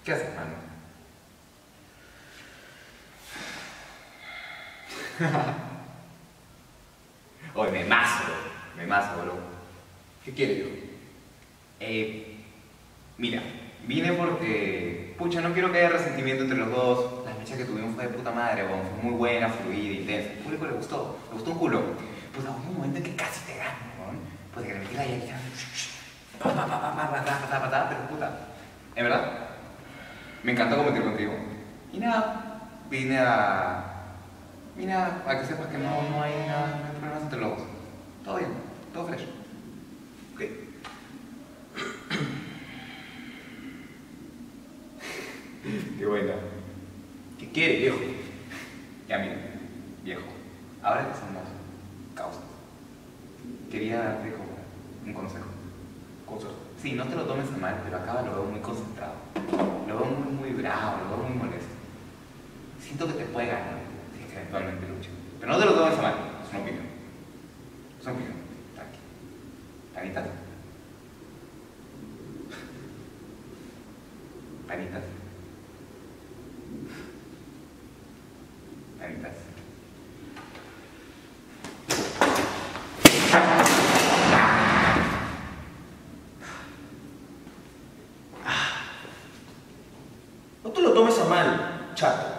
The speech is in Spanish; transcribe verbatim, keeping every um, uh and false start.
¿Qué haces, mano? Oye, me mazo, me mazo, bro. ¿Qué quieres, yo? Eh, mira, vine porque, pucha, no quiero que haya resentimiento entre los dos. La mecha que tuvimos fue de puta madre, weón. Fue muy buena, fluida, intensa. Al público le gustó, le gustó un culo. Pues hubo un momento en que casi te gano, weón. Pues que le metí la yaya. Pa, pa, pa, pa, pa, pa, pa, pa, pa, pa, pero puta. En verdad, me encantó competir contigo. Y nada, vine a... Vine a, a que sepas que no, no hay nada, no hay problemas entre los dos. Todo bien, todo fresh. Ok. Qué buena. ¿Qué quieres, viejo? Ya mira, viejo, ahora que somos causas, quería darte como un consejo. Consejo. Sí, no te lo tomes a mal, pero acá lo veo muy concentrado. Lo veo muy, muy bravo, lo veo muy molesto. Siento que te puede ganar, si es que eventualmente lucha. Pero no te lo tomes a mal, es una opinión. Es una opinión, tranqui. Panitas. Panitas. Panitas. No te lo tomes a mal, chato.